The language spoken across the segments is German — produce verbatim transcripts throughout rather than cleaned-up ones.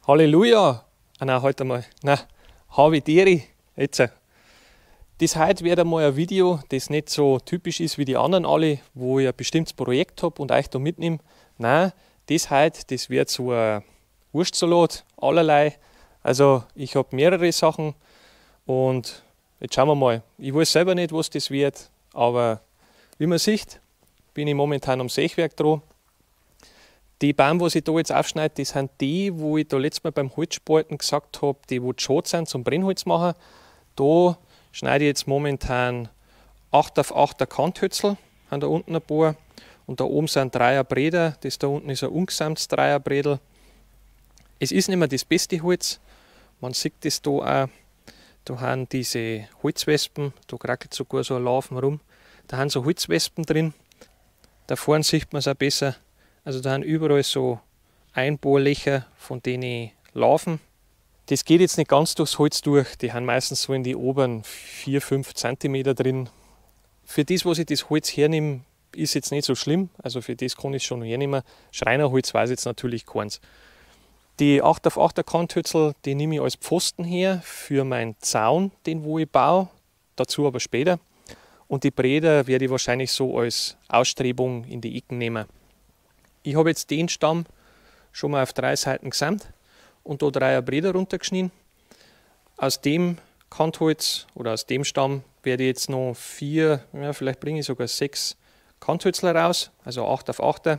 Halleluja! Ah, nein, heute mal. Nein, habe Tiere. Jetzt. Das heute wird einmal ein Video, das nicht so typisch ist wie die anderen alle, wo ich ein bestimmtes Projekt habe und euch da mitnehme. Nein, das heute, das wird so ein Wurstsalat, allerlei. Also ich habe mehrere Sachen und jetzt schauen wir mal. Ich weiß selber nicht, was das wird, aber wie man sieht, bin ich momentan am Sächwerk dran. Die Bäume, die ich da jetzt aufschneide, das sind die, wo ich da letztes Mal beim Holzspalten gesagt habe, die wo schade sind zum Brennholz machen. Da schneide ich jetzt momentan acht auf acht Kanthölzel, haben da unten ein paar. Und da oben sind Dreierbräder, das da unten ist ein ungesamtes Dreierbrädel. Es ist nicht mehr das beste Holz, man sieht das da auch. Da haben diese Holzwespen, da krackelt sogar so ein Laufen rum. Da haben so Holzwespen drin, da vorne sieht man es auch besser. Also da haben überall so Einbohrlöcher, von denen laufen. Das geht jetzt nicht ganz durchs Holz durch, die haben meistens so in die oberen vier bis fünf Zentimeter drin. Für das, was ich das Holz hernehme, ist jetzt nicht so schlimm, also für das kann ich es schon hernehmen. Schreinerholz weiß jetzt natürlich keins. Die acht auf acht Kanthölzel, die nehme ich als Pfosten her für meinen Zaun, den wo ich baue, dazu aber später. Und die Bräder werde ich wahrscheinlich so als Ausstrebung in die Ecken nehmen. Ich habe jetzt den Stamm schon mal auf drei Seiten gesamt und da drei Bräder runtergeschnitten. Aus dem Kantholz oder aus dem Stamm werde ich jetzt noch vier, ja, vielleicht bringe ich sogar sechs Kanthölzler raus, also acht auf acht.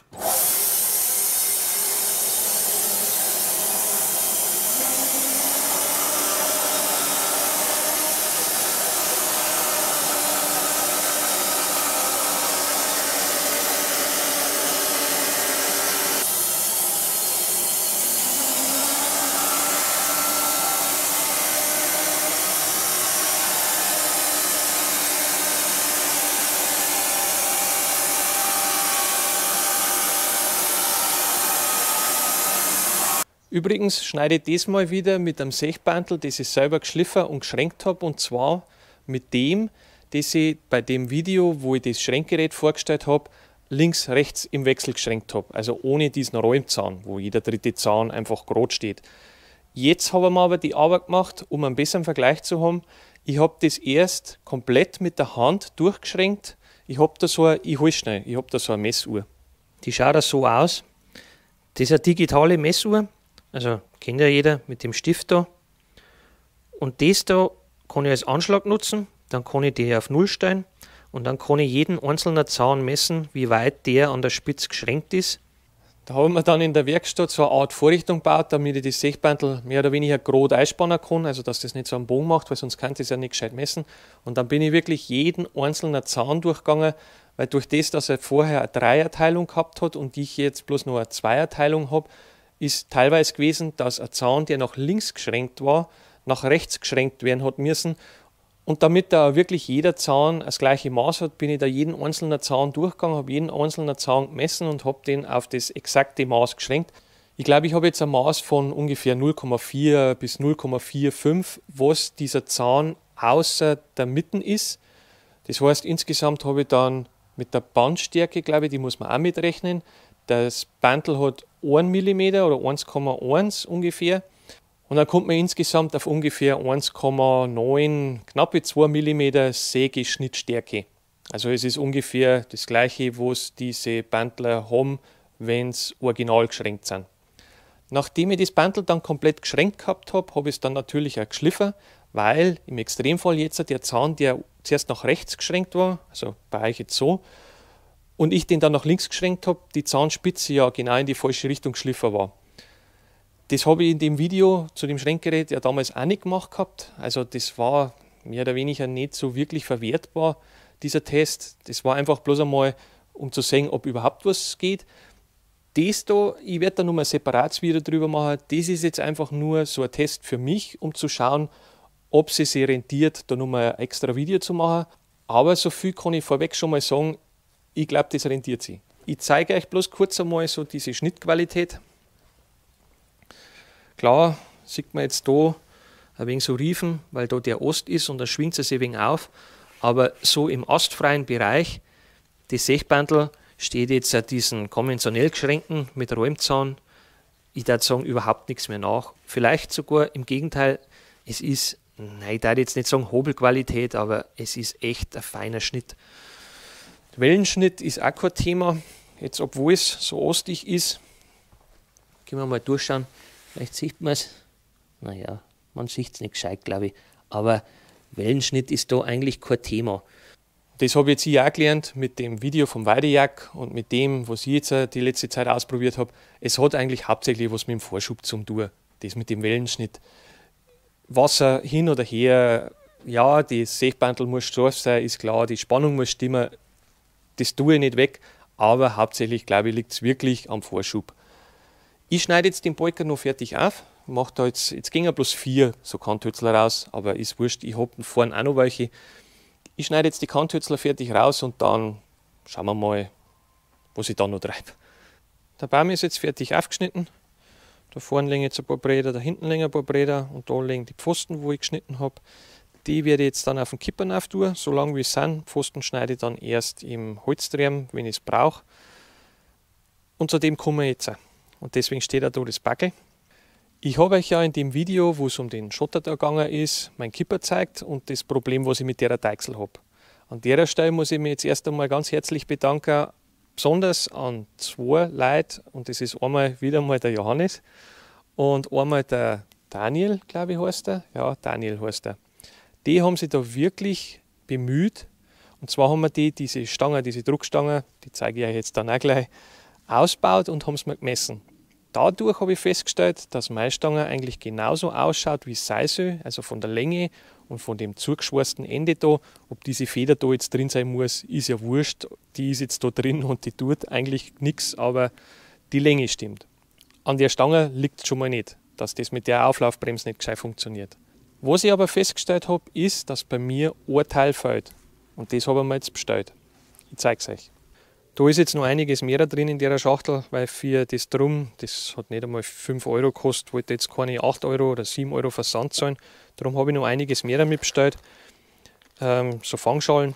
Übrigens schneide ich das mal wieder mit einem Sächbandel, das ich selber geschliffen und geschränkt habe, und zwar mit dem, das ich bei dem Video, wo ich das Schränkgerät vorgestellt habe, links, rechts im Wechsel geschränkt habe. Also ohne diesen Räumzahn, wo jeder dritte Zahn einfach gerade steht. Jetzt habe ich mir aber die Arbeit gemacht, um einen besseren Vergleich zu haben. Ich habe das erst komplett mit der Hand durchgeschränkt. Ich habe da so eine, ich hole schnell, ich habe da so eine Messuhr. Die schaut da so aus. Das ist eine digitale Messuhr. Also kennt ja jeder mit dem Stift da. Und das da kann ich als Anschlag nutzen, dann kann ich die auf Null stellen und dann kann ich jeden einzelnen Zahn messen, wie weit der an der Spitze geschränkt ist. Da haben wir dann in der Werkstatt so eine Art Vorrichtung gebaut, damit ich das Sächbandel mehr oder weniger gerade einspannen kann, also dass das nicht so einen Bogen macht, weil sonst kann ich das ja nicht gescheit messen. Und dann bin ich wirklich jeden einzelnen Zahn durchgegangen, weil durch das, dass er vorher eine Dreierteilung gehabt hat und ich jetzt bloß noch eine Zweierteilung habe, ist teilweise gewesen, dass ein Zahn, der nach links geschränkt war, nach rechts geschränkt werden hat müssen. Und damit da wirklich jeder Zahn das gleiche Maß hat, bin ich da jeden einzelnen Zahn durchgegangen, habe jeden einzelnen Zahn gemessen und habe den auf das exakte Maß geschränkt. Ich glaube, ich habe jetzt ein Maß von ungefähr null Komma vier bis null Komma fünfundvierzig, was dieser Zahn außer der Mitte ist. Das heißt, insgesamt habe ich dann mit der Bandstärke, glaube ich, die muss man auch mitrechnen. Das Bandel hat ein Millimeter oder eins Komma eins ungefähr. Und dann kommt man insgesamt auf ungefähr eins Komma neun, knappe zwei Millimeter Sägeschnittstärke. Also es ist ungefähr das gleiche, was diese Bandler haben, wenn sie original geschränkt sind. Nachdem ich das Bandel dann komplett geschränkt gehabt habe, habe ich es dann natürlich auch geschliffen, weil im Extremfall jetzt der Zahn, der zuerst nach rechts geschränkt war, also bei euch jetzt so, und ich den dann nach links geschränkt habe, die Zahnspitze ja genau in die falsche Richtung geschliffen war. Das habe ich in dem Video zu dem Schränkgerät ja damals auch nicht gemacht gehabt. Also das war mehr oder weniger nicht so wirklich verwertbar, dieser Test. Das war einfach bloß einmal, um zu sehen, ob überhaupt was geht. Das da, ich werde da nochmal ein separates Video drüber machen. Das ist jetzt einfach nur so ein Test für mich, um zu schauen, ob es sich rentiert, da nochmal ein extra Video zu machen. Aber so viel kann ich vorweg schon mal sagen, ich glaube, das rentiert sich. Ich zeige euch bloß kurz einmal so diese Schnittqualität. Klar, sieht man jetzt da ein wenig so Riefen, weil da der Ast ist und da schwingt es ein wenig auf. Aber so im astfreien Bereich, das Sächbandel steht jetzt an diesen konventionell geschränkten mit Räumzahn ich würde sagen, überhaupt nichts mehr nach. Vielleicht sogar im Gegenteil, es ist, nein, ich würde jetzt nicht sagen Hobelqualität, aber es ist echt ein feiner Schnitt. Wellenschnitt ist auch kein Thema, jetzt obwohl es so ostig ist. Gehen wir mal durchschauen, vielleicht sieht man es. Naja, man sieht es nicht gescheit, glaube ich. Aber Wellenschnitt ist da eigentlich kein Thema. Das habe ich jetzt hier auch gelernt mit dem Video vom Weidejack und mit dem, was ich jetzt die letzte Zeit ausprobiert habe. Es hat eigentlich hauptsächlich was mit dem Vorschub zum tun, das mit dem Wellenschnitt. Wasser hin oder her, ja, das Sägebandel muss scharf sein, ist klar, die Spannung muss stimmen, das tue ich nicht weg, aber hauptsächlich, glaube ich, liegt es wirklich am Vorschub. Ich schneide jetzt den Polka noch fertig auf, mache da jetzt, jetzt gehen ja bloß vier so Kanthölzler raus, aber ist wurscht, ich habe vorne auch noch welche. Ich schneide jetzt die Kanthölzler fertig raus und dann schauen wir mal, was ich da noch treibe. Der Baum ist jetzt fertig aufgeschnitten. Da vorne liegen jetzt ein paar Bräder, da hinten liegen ein paar Bräder und da liegen die Pfosten, wo ich geschnitten habe. Die werde ich jetzt dann auf den Kippern auftun, so lange wie es sind. Pfosten schneide ich dann erst im Holzdreher, wenn ich es brauche. Und zu dem kommen wir jetzt. Und deswegen steht auch da das Backel. Ich habe euch ja in dem Video, wo es um den Schotter da gegangen ist, mein Kipper gezeigt und das Problem, was ich mit der Deichsel habe. An der Stelle muss ich mich jetzt erst einmal ganz herzlich bedanken, besonders an zwei Leute, und das ist einmal wieder mal der Johannes und einmal der Daniel, glaube ich heißt er. Ja, Daniel heißt er. Die haben sich da wirklich bemüht, und zwar haben wir die, diese Stange, diese Druckstange, die zeige ich euch jetzt dann auch gleich, ausgebaut und haben es mir gemessen. Dadurch habe ich festgestellt, dass meine Stange eigentlich genauso ausschaut, wie es sein soll, also von der Länge und von dem zugeschweißten Ende da. Ob diese Feder da jetzt drin sein muss, ist ja wurscht. Die ist jetzt da drin und die tut eigentlich nichts, aber die Länge stimmt. An der Stange liegt es schon mal nicht, dass das mit der Auflaufbremse nicht gescheit funktioniert. Was ich aber festgestellt habe, ist, dass bei mir ein Teil fehlt. Und das habe ich mir jetzt bestellt. Ich zeige es euch. Da ist jetzt noch einiges mehr drin in der Schachtel, weil für das Drum, das hat nicht einmal fünf Euro gekostet, wollte jetzt keine acht Euro oder sieben Euro Versand zahlen. Darum habe ich noch einiges mehr damit bestellt. Ähm, so Fangschalen,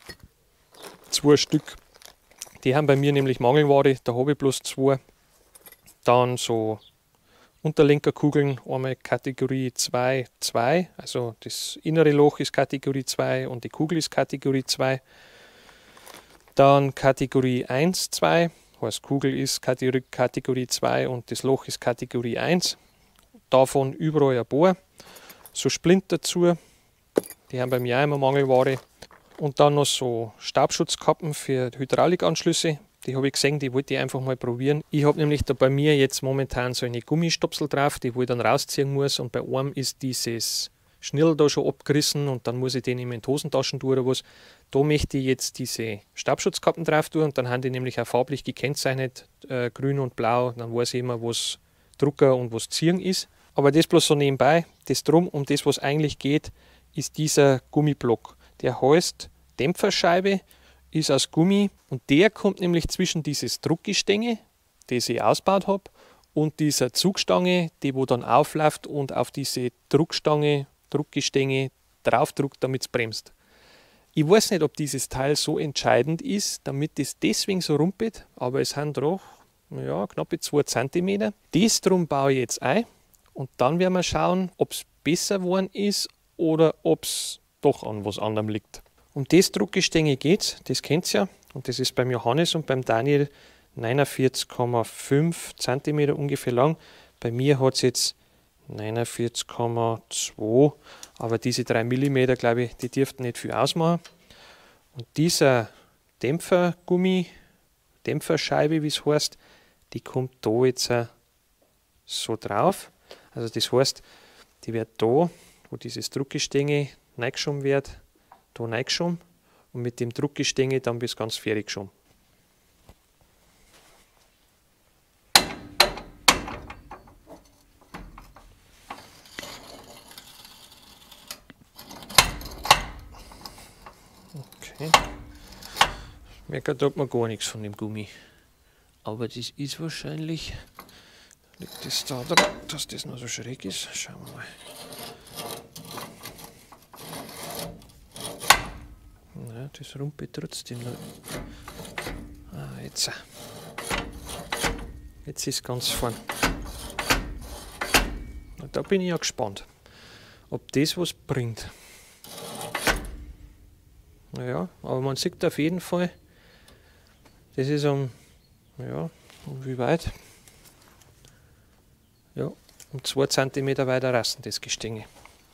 zwei Stück. Die haben bei mir nämlich Mangelware, da habe ich bloß zwei. Dann so Unterlenkerkugeln, einmal Kategorie zwei, zwei, also das innere Loch ist Kategorie zwei und die Kugel ist Kategorie zwei. Dann Kategorie eins, zwei, heißt Kugel ist Kategorie zwei und das Loch ist Kategorie eins. Davon überall ein paar. So Splint dazu, die haben bei mir auch immer Mangelware. Und dann noch so Staubschutzkappen für Hydraulikanschlüsse. Die habe ich gesehen, die wollte ich einfach mal probieren. Ich habe nämlich da bei mir jetzt momentan so eine Gummistopsel drauf, die wo ich dann rausziehen muss. Und bei einem ist dieses Schnirl da schon abgerissen und dann muss ich den in die Hosentaschen tun oder was. Da möchte ich jetzt diese Staubschutzkappen drauf tun und dann haben die nämlich auch farblich gekennzeichnet, äh, grün und blau. Dann weiß ich immer, was Drucker und was Ziehen ist. Aber das bloß so nebenbei. Das drum, um das, was eigentlich geht, ist dieser Gummiblock. Der heißt Dämpferscheibe, ist aus Gummi und der kommt nämlich zwischen dieses Druckgestänge, das ich ausgebaut habe, und dieser Zugstange, die wo dann aufläuft und auf diese Druckstange, Druckgestänge draufdruckt, damit es bremst. Ich weiß nicht, ob dieses Teil so entscheidend ist, damit es deswegen so rumpelt, aber es sind doch ja, knappe zwei Zentimeter. Das drum baue ich jetzt ein und dann werden wir schauen, ob es besser geworden ist oder ob es doch an was anderem liegt. Um das Druckgestänge geht es, das kennt ihr ja, und das ist beim Johannes und beim Daniel neunundvierzig Komma fünf Zentimeter ungefähr lang. Bei mir hat es jetzt neunundvierzig Komma zwei, aber diese drei Millimeter, glaube ich, die dürften nicht viel ausmachen. Und dieser Dämpfergummi, Dämpferscheibe, wie es heißt, die kommt da jetzt so drauf. Also das heißt, die wird da, wo dieses Druckgestänge reingeschoben wird, da reingeschoben und mit dem Druckgestänge dann bis ganz fertig geschoben. Okay. Ich merke, da hat man gar nichts von dem Gummi. Aber das ist wahrscheinlich, liegt das da dran, dass das noch so schräg ist. Schauen wir mal. Ja, das rumpelt trotzdem noch. Ah, jetzt. Jetzt ist es ganz vorn. Da bin ich ja gespannt, ob das was bringt. Naja, aber man sieht auf jeden Fall, das ist um, ja, um wie weit? Ja, um zwei Zentimeter weiter rasten das Gestänge.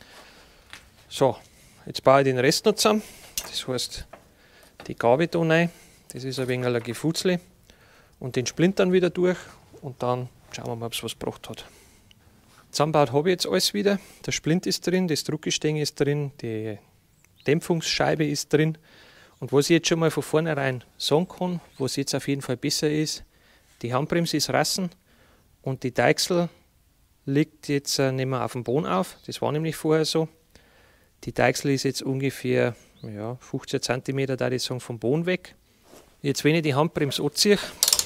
So, jetzt baue ich den Rest noch zusammen. Das heißt, die Gabe da rein, das ist ein wenig ein Gefutzle. Und den Splintern wieder durch und dann schauen wir mal, ob es was gebracht hat. Zusammengebaut habe ich jetzt alles wieder. Der Splint ist drin, das Druckgestänge ist drin, die Dämpfungsscheibe ist drin. Und was ich jetzt schon mal von vornherein sagen kann, was jetzt auf jeden Fall besser ist, die Handbremse ist rassen und die Deichsel liegt jetzt nicht mehr auf dem Boden auf. Das war nämlich vorher so. Die Deichsel ist jetzt ungefähr ja, fünfzehn Zentimeter, da ich sagen, vom Boden weg. Jetzt, wenn ich die Handbremse anziehe,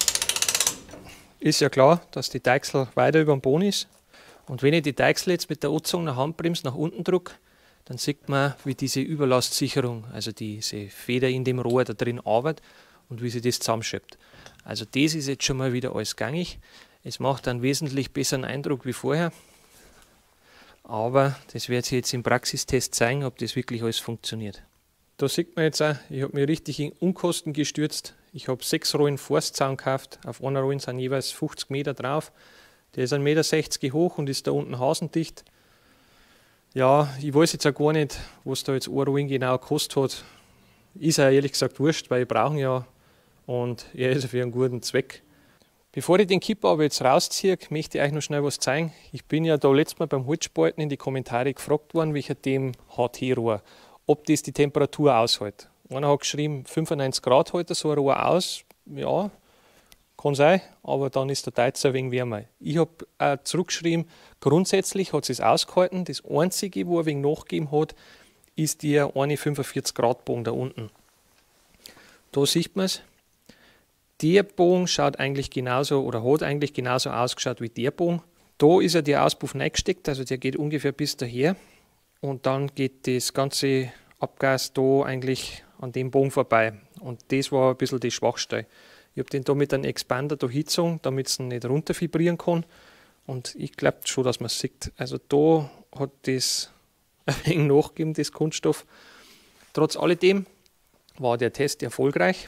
ist ja klar, dass die Deichsel weiter über dem Boden ist. Und wenn ich die Deichsel jetzt mit der angezogenen Handbremse nach unten drücke, dann sieht man, wie diese Überlastsicherung, also diese Feder in dem Rohr da drin arbeitet und wie sie das zusammenschiebt. Also das ist jetzt schon mal wieder alles gängig. Es macht einen wesentlich besseren Eindruck wie vorher. Aber das wird sich jetzt im Praxistest zeigen, ob das wirklich alles funktioniert. Da sieht man jetzt auch, ich habe mich richtig in Unkosten gestürzt. Ich habe sechs Rollen Forstzaun gekauft. Auf einer Rolle sind jeweils fünfzig Meter drauf. Der ist ein Meter sechzig hoch und ist da unten hasendicht. Ja, ich weiß jetzt auch gar nicht, was da jetzt eine Rollen genau gekostet hat. Ist auch ehrlich gesagt wurscht, weil ich brauche ihn ja und er ist für einen guten Zweck. Bevor ich den Kipper aber jetzt rausziehe, möchte ich euch noch schnell was zeigen. Ich bin ja da letztes Mal beim Holzspalten in die Kommentare gefragt worden, welcher dem H T-Rohr, ob das die Temperatur aushält. Einer hat geschrieben, fünfundneunzig Grad hält so ein Rohr aus. Ja, kann sein, aber dann ist der Teiz ein wenig wärmer. Ich habe auch zurückgeschrieben, grundsätzlich hat es ausgehalten. Das Einzige, wo er ein wenig nachgegeben hat, ist der eine fünfundvierzig Grad Bogen da unten. Da sieht man es. Der Bogen schaut eigentlich genauso oder hat eigentlich genauso ausgeschaut wie der Bogen. Da ist ja der Auspuff reingesteckt, also der geht ungefähr bis daher. Und dann geht das ganze Abgas da eigentlich an dem Bogen vorbei. Und das war ein bisschen die Schwachstelle. Ich habe den da mit einem Expander da hingezogen, damit es nicht runter vibrieren kann. Und ich glaube schon, dass man es sieht. Also da hat das ein wenig nachgegeben, das Kunststoff. Trotz alledem war der Test erfolgreich.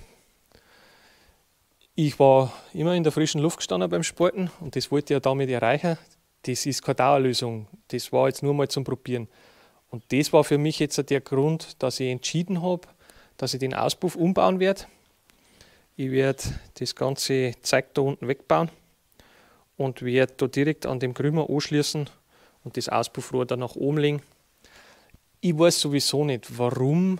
Ich war immer in der frischen Luft gestanden beim Sporten und das wollte ich ja damit erreichen. Das ist keine Dauerlösung. Das war jetzt nur mal zum Probieren. Und das war für mich jetzt der Grund, dass ich entschieden habe, dass ich den Auspuff umbauen werde. Ich werde das ganze Zeug da unten wegbauen und werde da direkt an dem Krümmer anschließen und das Auspuffrohr dann nach oben legen. Ich weiß sowieso nicht, warum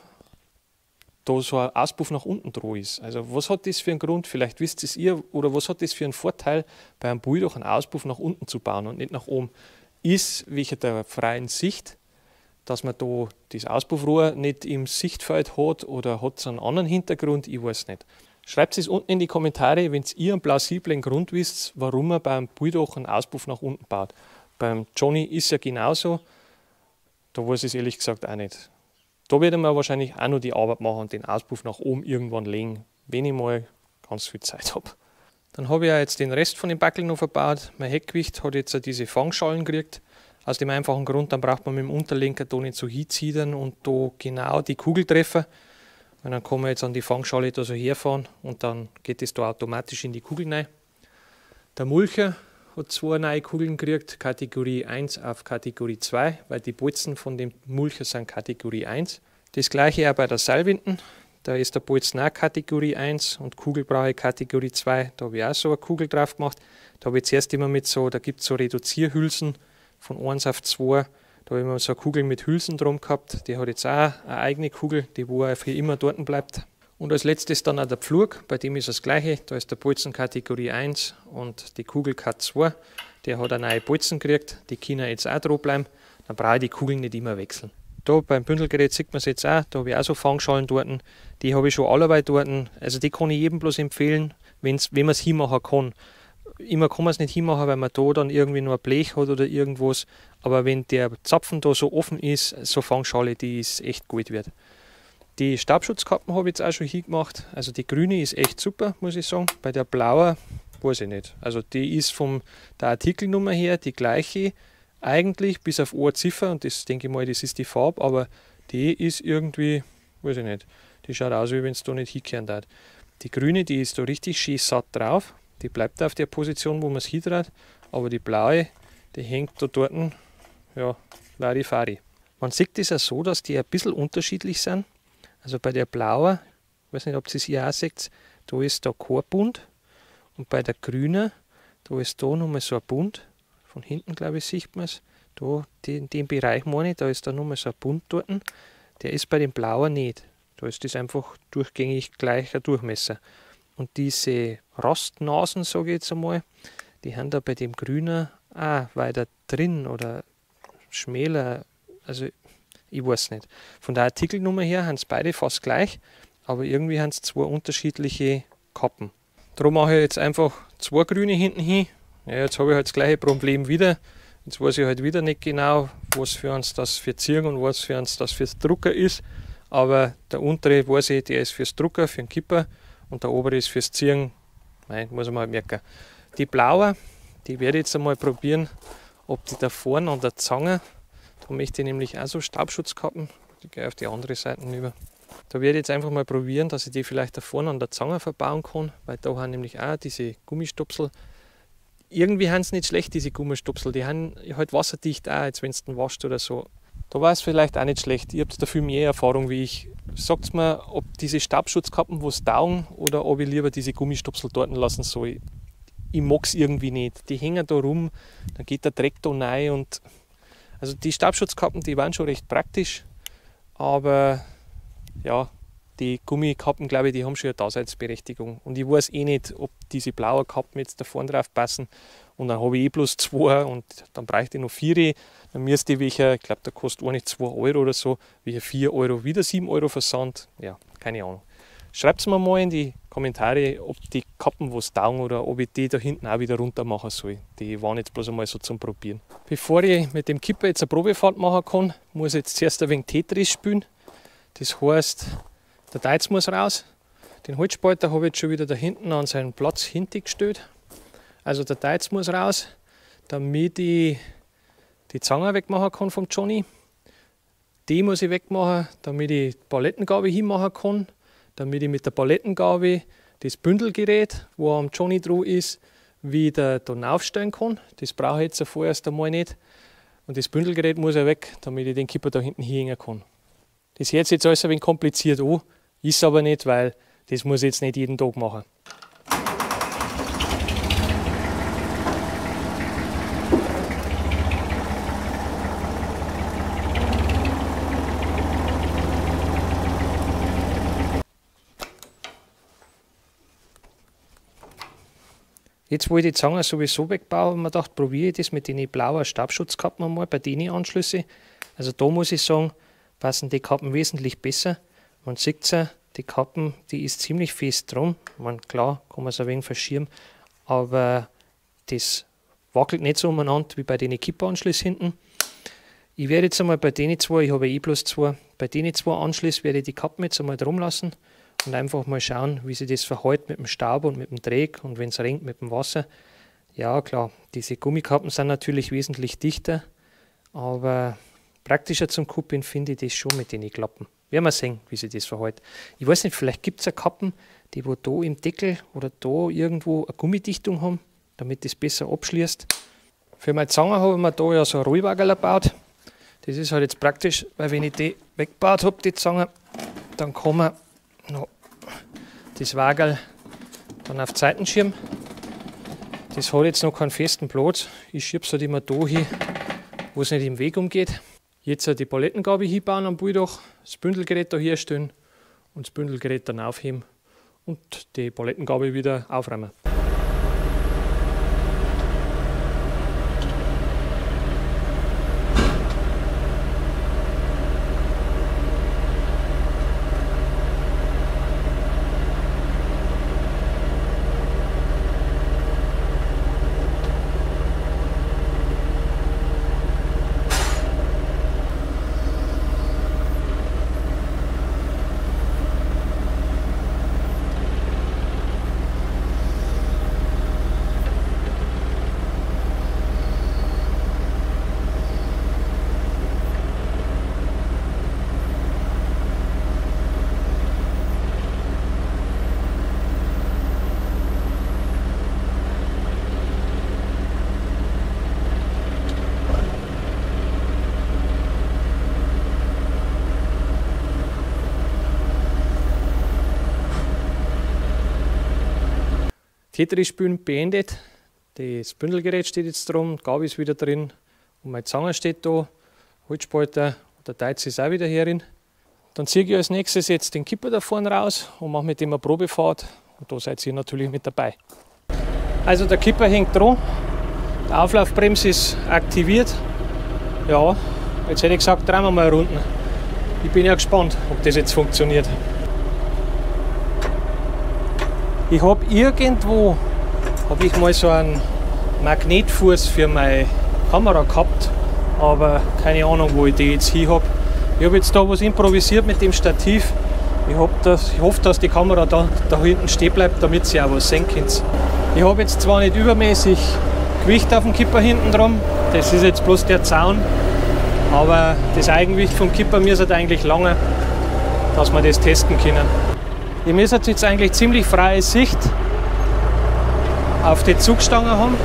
da so ein Auspuff nach unten dran ist. Also was hat das für einen Grund? Vielleicht wisst es ihr, oder was hat das für einen Vorteil, bei einem Bulldog einen Auspuff nach unten zu bauen und nicht nach oben? Ist wegen der freien Sicht, dass man da das Auspuffrohr nicht im Sichtfeld hat oder hat es einen anderen Hintergrund? Ich weiß nicht. Schreibt es unten in die Kommentare, wenn ihr einen plausiblen Grund wisst, warum man beim Bulldog einen Auspuff nach unten baut. Beim Johnny ist ja genauso, da weiß ich es ehrlich gesagt auch nicht. Da werde ich mir wahrscheinlich auch noch die Arbeit machen und den Auspuff nach oben irgendwann legen, wenn ich mal ganz viel Zeit habe. Dann habe ich ja jetzt den Rest von dem Backel noch verbaut. Mein Heckgewicht hat jetzt diese Fangschalen gekriegt. Aus dem einfachen Grund, dann braucht man mit dem Unterlenker da nicht so hinziehen und da genau die Kugel treffen. Und dann kann man jetzt an die Fangschale da so herfahren und dann geht es da automatisch in die Kugel rein. Der Mulcher hat zwei neue Kugeln gekriegt, Kategorie eins auf Kategorie zwei, weil die Bolzen von dem Mulcher sind Kategorie eins. Das gleiche auch bei der Seilwinden, da ist der Bolzen auch Kategorie eins und Kugelbraue Kategorie zwei. Da habe ich auch so eine Kugel drauf gemacht. Da habe ich zuerst immer mit so, da gibt es so Reduzierhülsen von eins auf zwei. Da habe ich immer so eine Kugel mit Hülsen drum gehabt. Die hat jetzt auch eine eigene Kugel, die wo für immer dort bleibt. Und als letztes dann auch der Pflug, bei dem ist das gleiche. Da ist der Bolzen Kategorie eins und die Kugel K zwei. Der hat eine neue Bolzen gekriegt, die können jetzt auch dran bleiben. Dann brauche ich die Kugeln nicht immer wechseln. Da beim Bündelgerät sieht man es jetzt auch, da habe ich auch so Fangschalen dort. Die habe ich schon allebei dort. Also die kann ich jedem bloß empfehlen, wenn's, wenn man es hinmachen kann. Immer kann man es nicht hinmachen, weil man da dann irgendwie nur ein Blech hat oder irgendwas. Aber wenn der Zapfen da so offen ist, so Fangschale, die ist echt gut wert. Die Staubschutzkappen habe ich jetzt auch schon hingemacht. Also die grüne ist echt super, muss ich sagen. Bei der blauen weiß ich nicht. Also die ist von der Artikelnummer her die gleiche, eigentlich bis auf eine Ziffer, und das denke ich mal, das ist die Farbe, aber die ist irgendwie, weiß ich nicht, die schaut aus, wie wenn es da nicht hinkehren darf. Die grüne, die ist da richtig schön satt drauf, die bleibt auf der Position, wo man es hindreht, aber die blaue, die hängt da dort, ja, Larifari. Man sieht das ja so, dass die ein bisschen unterschiedlich sind. Also bei der blauen, ich weiß nicht, ob ihr es hier auch seht, da ist da kein Bund, und bei der grünen, da ist da nochmal so ein Bund. Von hinten, glaube ich, sieht man es. Da, in dem Bereich meine ich, da ist da nochmal so ein Bund dort. Der ist bei dem blauen nicht. Da ist das einfach durchgängig gleicher Durchmesser. Und diese Rostnasen, sage ich jetzt einmal, die haben da bei dem grünen auch weiter drin oder schmäler. Also, ich weiß nicht. Von der Artikelnummer her haben es beide fast gleich, aber irgendwie haben es zwei unterschiedliche Kappen. Darum mache ich jetzt einfach zwei grüne hinten hin. Ja, jetzt habe ich halt das gleiche Problem wieder. Jetzt weiß ich halt wieder nicht genau, was für uns das für Ziehen und was für uns das fürs Drucker ist. Aber der untere weiß ich, der ist fürs Drucker, für den Kipper, und der obere ist fürs Ziehen. Nein, muss man halt merken. Die blaue, die werde ich jetzt einmal probieren, ob die da vorne an der Zange, da möchte ich nämlich auch so Staubschutzkappen, die gehe auf die andere Seite rüber. Da werde ich jetzt einfach mal probieren, dass ich die vielleicht da vorne an der Zange verbauen kann, weil da haben nämlich auch diese Gummistupsel. Irgendwie haben sie nicht schlecht, diese Gummistupsel. Die haben halt wasserdicht auch, jetzt wenn es den wascht oder so. Da war es vielleicht auch nicht schlecht. Ihr habt da viel mehr Erfahrung wie ich. Sagt mir, ob diese Staubschutzkappen was taugen oder ob ich lieber diese Gummistupsel dort lassen soll. Ich mag es irgendwie nicht. Die hängen da rum, dann geht der Dreck da rein. Und also die Staubschutzkappen, die waren schon recht praktisch. Aber ja, die Gummikappen, glaube ich, die haben schon eine Daseinsberechtigung. Und ich weiß eh nicht, ob diese blauen Kappen jetzt da vorne drauf passen. Und dann habe ich eh bloß zwei und dann bräuchte ich noch vier. Dann müsste ich welcher, ich glaube, da kostet auch nicht zwei Euro oder so, welcher vier Euro, wieder sieben Euro Versand. Ja, keine Ahnung. Schreibt es mir mal in die Kommentare, ob die Kappen was taugen oder ob ich die da hinten auch wieder runter machen soll. Die waren jetzt bloß einmal so zum Probieren. Bevor ich mit dem Kipper jetzt eine Probefahrt machen kann, muss ich jetzt zuerst ein wenig Tetris spielen. Das heißt, der Teiz muss raus. Den Holzspalter habe ich jetzt schon wieder da hinten an seinen Platz hinten gestellt. Also der Teiz muss raus, damit ich die Zange wegmachen kann vom Johnny. Die muss ich wegmachen, damit ich die Palettengabe hinmachen kann. Damit ich mit der Palettengabe das Bündelgerät, wo am Johnny dran ist, wieder da aufstellen kann. Das brauche ich jetzt vorerst einmal nicht. Und das Bündelgerät muss ja weg, damit ich den Kipper da hinten hinhängen kann. Das hört sich jetzt alles ein wenig kompliziert an, ist aber nicht, weil das muss ich jetzt nicht jeden Tag machen. Jetzt, wo ich die Zange sowieso wegbaue, habe ich mir gedacht, probiere ich das mit den blauen Staubschutzkappen einmal bei den Anschlüssen. Also da muss ich sagen, passen die Kappen wesentlich besser. Man sieht ja, die Kappen, die ist ziemlich fest drum. Man, klar, kann man es ein wenig verschieben, aber das wackelt nicht so umeinander wie bei den Kipperanschlüssen hinten. Ich werde jetzt einmal bei denen zwei, ich habe eh bloß zwei, bei denen zwei Anschlüssen werde ich die Kappen jetzt einmal drum lassen und einfach mal schauen, wie sich das verhält mit dem Staub und mit dem Dreck und wenn es regnet mit dem Wasser. Ja klar, diese Gummikappen sind natürlich wesentlich dichter, aber praktischer zum Kuppeln finde ich das schon mit den Klappen. Werden wir sehen, wie sich das verhält. Ich weiß nicht, vielleicht gibt es ja Kappen, die wo da im Deckel oder da irgendwo eine Gummidichtung haben, damit das besser abschließt. Für meine Zange habe ich mir da ja so ein Rollwagel gebaut. Das ist halt jetzt praktisch, weil wenn ich die weggebaut habe, die Zange, dann kann man noch das Wagel dann auf die Seiten schieben. Das hat jetzt noch keinen festen Platz. Ich schiebe es halt immer da hin, wo es nicht im Weg umgeht. Jetzt die Palettengabe hinbauen am Bulldach, das Bündelgerät da herstellen und das Bündelgerät dann aufheben und die Palettengabe wieder aufräumen. Tetris-Spielen beendet. Das Bündelgerät steht jetzt drum, Gabi ist wieder drin und meine Zange steht da, Holzspalter, der Teiz ist auch wieder herin. Dann ziehe ich als nächstes jetzt den Kipper da vorne raus und mache mit dem eine Probefahrt und da seid ihr natürlich mit dabei. Also der Kipper hängt dran, die Auflaufbremse ist aktiviert. Ja, jetzt hätte ich gesagt, drehen wir mal Runden. Ich bin ja gespannt, ob das jetzt funktioniert. Ich habe irgendwo habe ich mal so einen Magnetfuß für meine Kamera gehabt, aber keine Ahnung, wo ich die jetzt hier habe. Ich habe jetzt da was improvisiert mit dem Stativ. Ich, hab das, ich hoffe, dass die Kamera da, da hinten stehen bleibt, damit sie auch was sehen könnt. Ich habe jetzt zwar nicht übermäßig Gewicht auf dem Kipper hinten dran, das ist jetzt bloß der Zaun, aber das Eigengewicht vom Kipper müsste eigentlich lange, dass wir das testen können. Ihr müsst jetzt eigentlich ziemlich freie Sicht auf die Zugstange haben.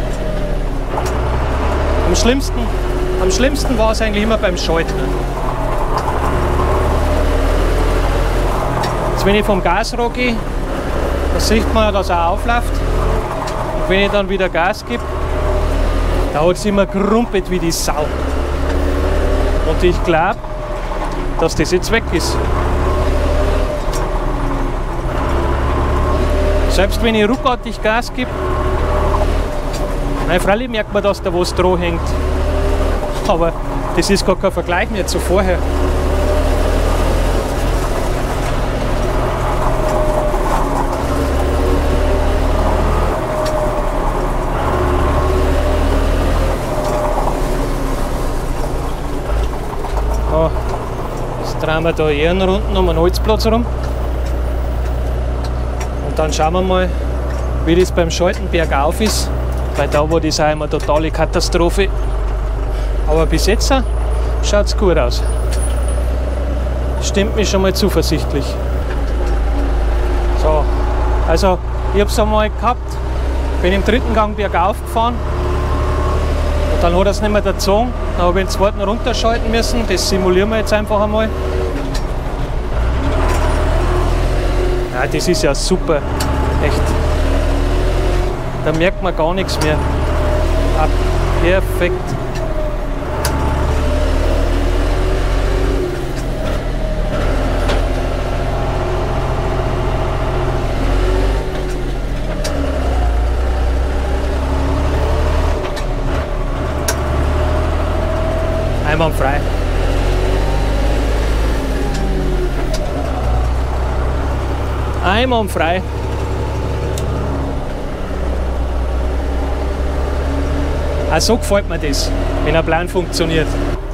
Am schlimmsten, am schlimmsten war es eigentlich immer beim Schalten. Jetzt, wenn ich vom Gasrohr gehe, da sieht man, dass er aufläuft. Und wenn ich dann wieder Gas gebe, da hat es immer gerumpelt wie die Sau. Und ich glaube, dass das jetzt weg ist. Selbst wenn ich ruckartig Gas gebe, nein, freilich merkt man, dass da was dran hängt. Aber das ist gar kein Vergleich mehr zu vorher. Oh, jetzt drehen wir da Ehrenrunden um einen Holzplatz rum. Und dann schauen wir mal, wie das beim Schalten bergauf ist, weil da war das auch immer eine totale Katastrophe. Aber bis jetzt schaut es gut aus. Stimmt mich schon mal zuversichtlich. So, also ich habe es einmal gehabt, bin im dritten Gang bergauf gefahren und dann hat er es nicht mehr gezogen. Dann habe ich den zweiten runterschalten müssen, das simulieren wir jetzt einfach einmal. Ja, das ist ja super, echt. Da merkt man gar nichts mehr. Ah, perfekt. Einwandfrei. Einwandfrei. Auch so gefällt mir das, wenn ein Plan funktioniert.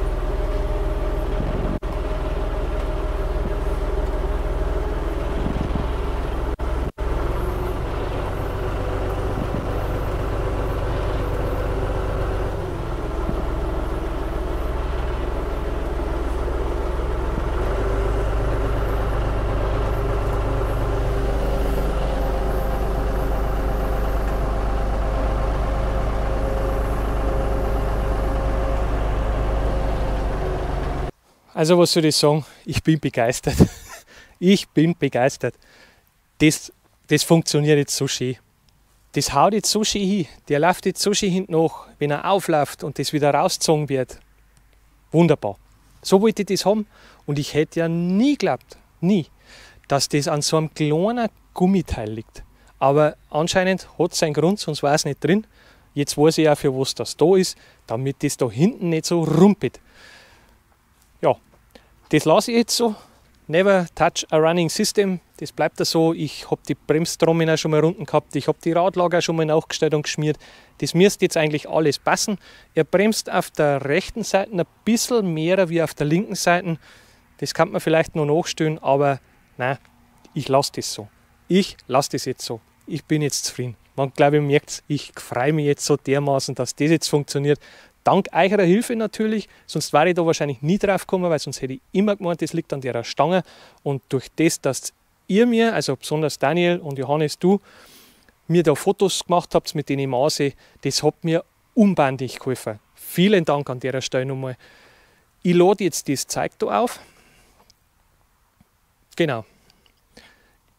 Also was soll ich sagen? Ich bin begeistert. Ich bin begeistert. Das, das funktioniert jetzt so schön. Das haut jetzt so schön hin. Der läuft jetzt so schön hinten nach, wenn er aufläuft und das wieder rausgezogen wird. Wunderbar. So wollte ich das haben. Und ich hätte ja nie geglaubt, nie, dass das an so einem kleinen Gummiteil liegt. Aber anscheinend hat es seinen Grund, sonst war es nicht drin. Jetzt weiß ich auch, für was das da ist, damit das da hinten nicht so rumpelt. Ja, das lasse ich jetzt so. Never touch a running system. Das bleibt da so. Ich habe die Bremstrommen auch schon mal unten gehabt. Ich habe die Radlager auch schon mal nachgestellt und geschmiert. Das müsste jetzt eigentlich alles passen. Er bremst auf der rechten Seite ein bisschen mehr wie auf der linken Seite. Das kann man vielleicht noch nachstellen, aber nein, ich lasse das so. Ich lasse das jetzt so. Ich bin jetzt zufrieden. Man, glaube ich, merkt, ich freue mich jetzt so dermaßen, dass das jetzt funktioniert. Dank eurer Hilfe natürlich, sonst wäre ich da wahrscheinlich nie drauf gekommen, weil sonst hätte ich immer gemeint, das liegt an der Stange. Und durch das, dass ihr mir, also besonders Daniel und Johannes, du, mir da Fotos gemacht habt, mit denen ich maße, das hat mir unbandig geholfen. Vielen Dank an der Stelle nochmal. Ich lade jetzt das Zeug da auf. Genau.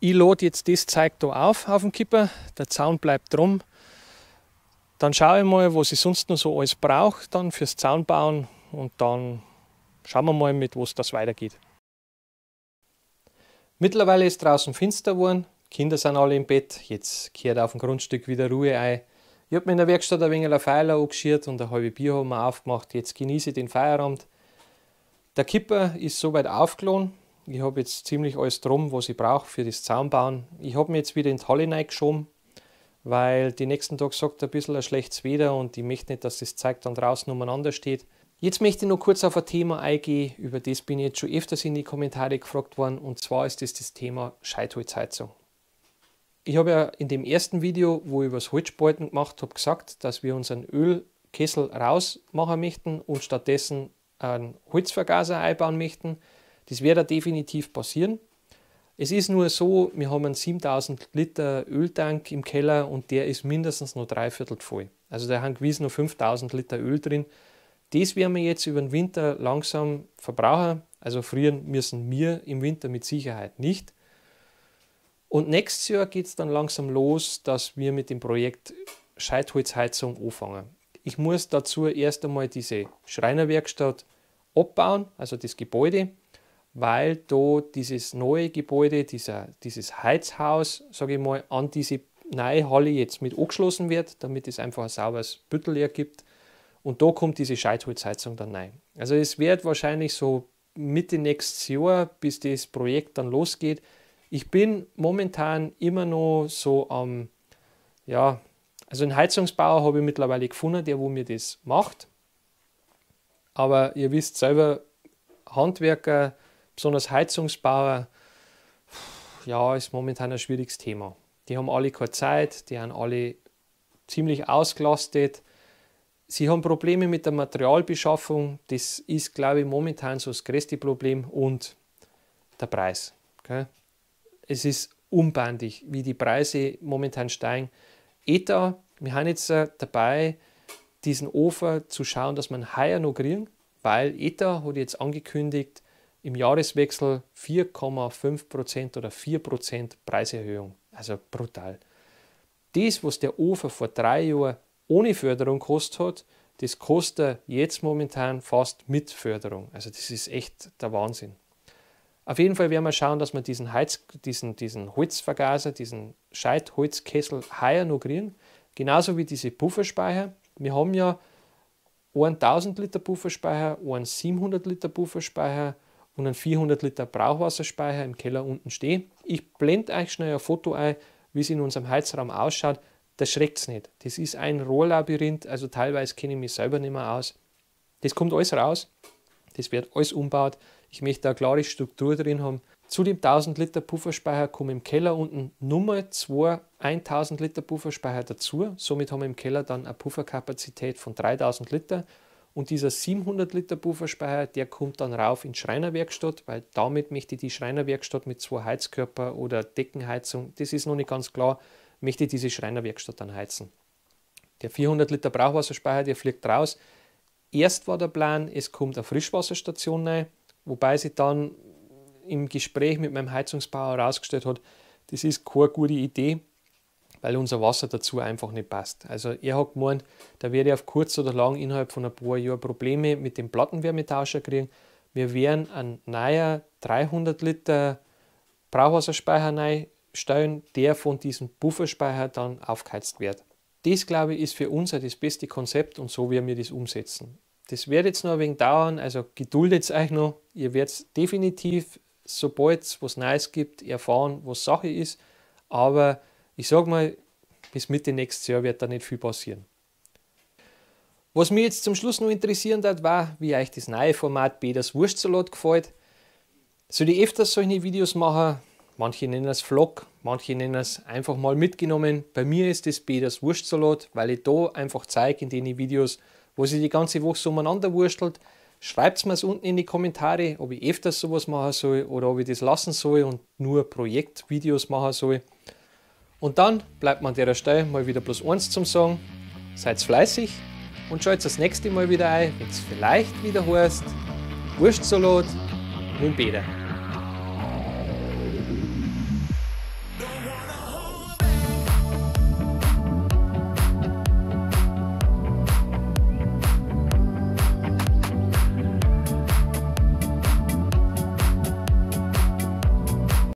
Ich lade jetzt das Zeug da auf, auf dem Kipper, der Zaun bleibt drum. Dann schaue ich mal, was ich sonst noch so alles brauche, dann fürs Zaunbauen und dann schauen wir mal, mit was das weitergeht. Mittlerweile ist draußen finster geworden, Kinder sind alle im Bett, jetzt kehrt auf dem Grundstück wieder Ruhe ein. Ich habe mir in der Werkstatt ein wenig ein Pfeiler angeschirrt und eine halbe Bier haben wir aufgemacht, jetzt genieße ich den Feierabend. Der Kipper ist soweit aufgeladen. Ich habe jetzt ziemlich alles drum, was ich brauche für das Zaunbauen. Ich habe mir jetzt wieder in die Halle reingeschoben, weil die nächsten Tag sagt ein bisschen ein schlechtes Wetter und ich möchte nicht, dass das Zeug dann draußen umeinander steht. Jetzt möchte ich noch kurz auf ein Thema eingehen, über das bin ich jetzt schon öfters in die Kommentare gefragt worden, und zwar ist das das Thema Scheitholzheizung. Ich habe ja in dem ersten Video, wo ich über das Holzspalten gemacht habe, gesagt, dass wir unseren Ölkessel rausmachen möchten und stattdessen einen Holzvergaser einbauen möchten. Das wird da definitiv passieren. Es ist nur so, wir haben einen siebentausend Liter Öltank im Keller und der ist mindestens noch dreiviertel voll. Also da haben gewiss noch fünftausend Liter Öl drin. Das werden wir jetzt über den Winter langsam verbrauchen. Also frieren müssen wir im Winter mit Sicherheit nicht. Und nächstes Jahr geht es dann langsam los, dass wir mit dem Projekt Scheitholzheizung anfangen. Ich muss dazu erst einmal diese Schreinerwerkstatt abbauen, also das Gebäude, weil da dieses neue Gebäude, dieser, dieses Heizhaus, sage ich mal, an diese neue Halle jetzt mit angeschlossen wird, damit es einfach ein sauberes Büttel ergibt. Und da kommt diese Scheitholzheizung dann rein. Also es wird wahrscheinlich so Mitte nächstes Jahr, bis das Projekt dann losgeht. Ich bin momentan immer noch so am, ja, also einen Heizungsbauer habe ich mittlerweile gefunden, der wo mir das macht. Aber ihr wisst selber, Handwerker, besonders Heizungsbauer, ja, ist momentan ein schwieriges Thema. Die haben alle keine Zeit, die haben alle ziemlich ausgelastet. Sie haben Probleme mit der Materialbeschaffung, das ist, glaube ich, momentan so das größte Problem, und der Preis. Okay? Es ist unbändig, wie die Preise momentan steigen. E T A, wir haben jetzt dabei, diesen Ofen zu schauen, dass man heuer noch kriegen, weil E T A hat jetzt angekündigt, im Jahreswechsel vier Komma fünf Prozent oder vier Prozent Preiserhöhung. Also brutal. Das, was der Ofen vor drei Jahren ohne Förderung gekostet hat, das kostet jetzt momentan fast mit Förderung. Also das ist echt der Wahnsinn. Auf jeden Fall werden wir schauen, dass wir diesen, Heiz, diesen, diesen Holzvergaser, diesen Scheitholzkessel heuer noch kriegen. Genauso wie diese Pufferspeicher. Wir haben ja einen tausend Liter Pufferspeicher, einen siebenhundert Liter Pufferspeicher und einen vierhundert Liter Brauchwasserspeicher im Keller unten stehen. Ich blende euch schnell ein Foto ein, wie es in unserem Heizraum ausschaut. Das schreckt es nicht. Das ist ein Rohrlabyrinth, also teilweise kenne ich mich selber nicht mehr aus. Das kommt alles raus, das wird alles umgebaut. Ich möchte eine klare Struktur drin haben. Zu dem tausend Liter Pufferspeicher kommen im Keller unten Nummer zwei tausend Liter Pufferspeicher dazu. Somit haben wir im Keller dann eine Pufferkapazität von dreitausend Liter. Und dieser siebenhundert Liter Pufferspeicher, der kommt dann rauf in die Schreinerwerkstatt, weil damit möchte ich die Schreinerwerkstatt mit zwei Heizkörper oder Deckenheizung, das ist noch nicht ganz klar, möchte ich diese Schreinerwerkstatt dann heizen. Der vierhundert Liter Brauchwasserspeicher, der fliegt raus. Erst war der Plan, es kommt eine Frischwasserstation rein, wobei sich dann im Gespräch mit meinem Heizungsbauer herausgestellt hat, das ist keine gute Idee, weil unser Wasser dazu einfach nicht passt. Also er hat gemeint, da werde ich auf kurz oder lang innerhalb von ein paar Jahren Probleme mit dem Plattenwärmetauscher kriegen. Wir werden einen neuen dreihundert Liter Brauchwasserspeicher reinstellen, der von diesem Pufferspeicher dann aufgeheizt wird. Das, glaube ich, ist für uns das beste Konzept und so werden wir das umsetzen. Das wird jetzt noch ein wenig dauern, also geduldet euch noch. Ihr werdet definitiv, sobald es was Neues gibt, erfahren, was Sache ist. Aber ich sage mal, bis Mitte nächstes Jahr wird da nicht viel passieren. Was mich jetzt zum Schluss noch interessieren hat, war, wie euch das neue Format Peters Wurstsalat gefällt. Soll ich öfters solche Videos machen? Manche nennen es Vlog, manche nennen es einfach mal mitgenommen. Bei mir ist das Peters Wurstsalat, weil ich da einfach zeige in den Videos, wo sich die ganze Woche so umeinander wurstelt. Schreibt es mir unten in die Kommentare, ob ich öfters sowas machen soll oder ob ich das lassen soll und nur Projektvideos machen soll. Und dann bleibt mir an der Stelle mal wieder bloß eins zum Sagen. Seid fleißig und schaut das nächste Mal wieder ein, wenn es vielleicht wieder heißt Wurstsalat mit dem Peter.